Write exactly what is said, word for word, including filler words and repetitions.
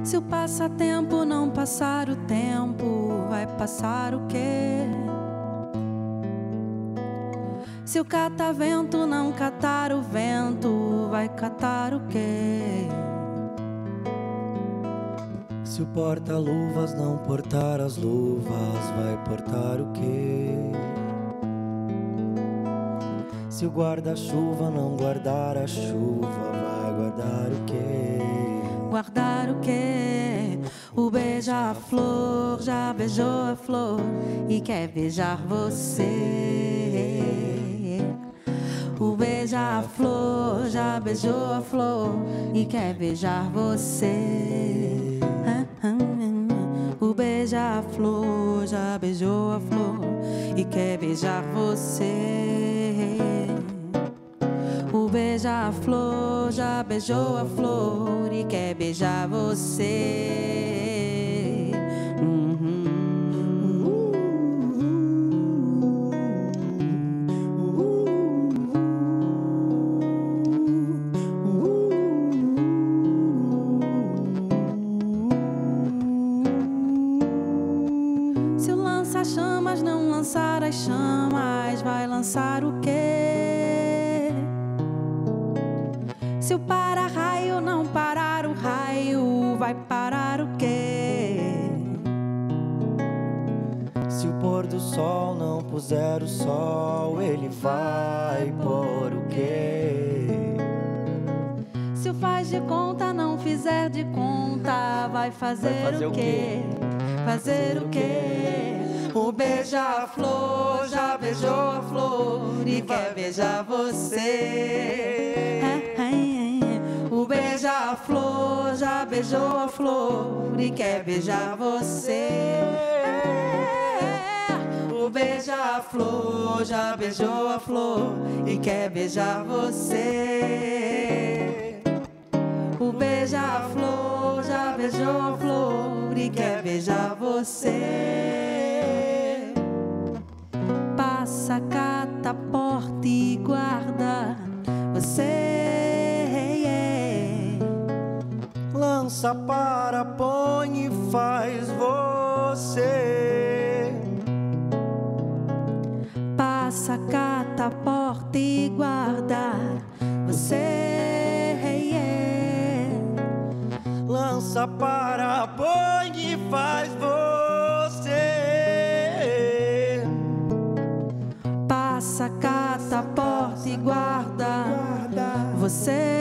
Se o passatempo não passar o tempo, vai passar o quê? Se o catavento não catar o vento, vai catar o quê? Se o porta-luvas não portar as luvas, vai portar o quê? Se o guarda-chuva não guardar a chuva, vai guardar o quê? Guardar o quê? O beija-flor já beijou a flor e quer beijar você. O beija-flor já beijou a flor e quer beijar você. O beija-flor já beijou a flor e quer beijar você. O beija-flor já beijou a flor e quer beijar você. Uhum. Se o lança-chamas não lançar as chamas, vai lançar o quê? Se o para-raio não parar o raio, vai parar o quê? Se o pôr do sol não puser o sol, ele vai pôr o quê? Se o faz de conta não fizer de conta, vai fazer, Vai fazer o quê? Fazer o quê? O beija-flor já beijou a flor e quer beijar você. O beija-flor já beijou a flor e quer beijar você. O beija-flor já beijou a flor e quer beijar você. O beija-flor já beijou a flor e quer beijar você. Passa, cata, porta e guarda você. Lança, para, põe e faz você. Passa, cata, porta e guarda você. Lança, para, põe e faz você. Passa, cata, porta e guarda você.